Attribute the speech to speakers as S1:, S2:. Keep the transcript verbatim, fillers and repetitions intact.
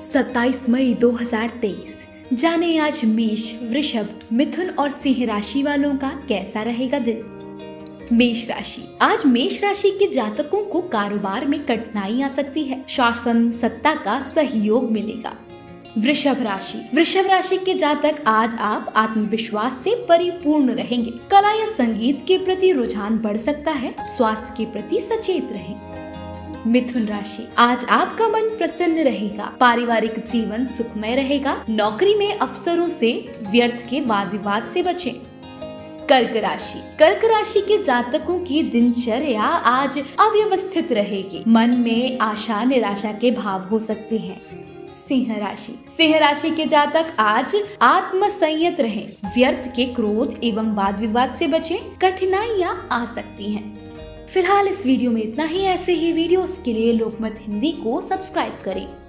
S1: सत्ताईस मई दो हज़ार तेईस। जाने आज मेष, वृषभ, मिथुन और सिंह राशि वालों का कैसा रहेगा दिन। मेष राशि। आज मेष राशि के जातकों को कारोबार में कठिनाई आ सकती है। शासन सत्ता का सहयोग मिलेगा। वृषभ राशि। वृषभ राशि के जातक आज आप आत्मविश्वास से परिपूर्ण रहेंगे। कला या संगीत के प्रति रुझान बढ़ सकता है। स्वास्थ्य के प्रति सचेत रहें। मिथुन राशि। आज आपका मन प्रसन्न रहेगा। पारिवारिक जीवन सुखमय रहेगा। नौकरी में अफसरों से व्यर्थ के वाद विवाद से बचें। कर्क राशि। कर्क राशि के जातकों की दिनचर्या आज अव्यवस्थित रहेगी। मन में आशा निराशा के भाव हो सकते हैं। सिंह राशि। सिंह राशि के जातक आज आत्मसंयत रहें। व्यर्थ के क्रोध एवं वाद विवाद से बचें। कठिनाइयां आ सकती हैं। फिलहाल इस वीडियो में इतना ही। ऐसे ही वीडियोस के लिए लोकमत हिंदी को सब्सक्राइब करें।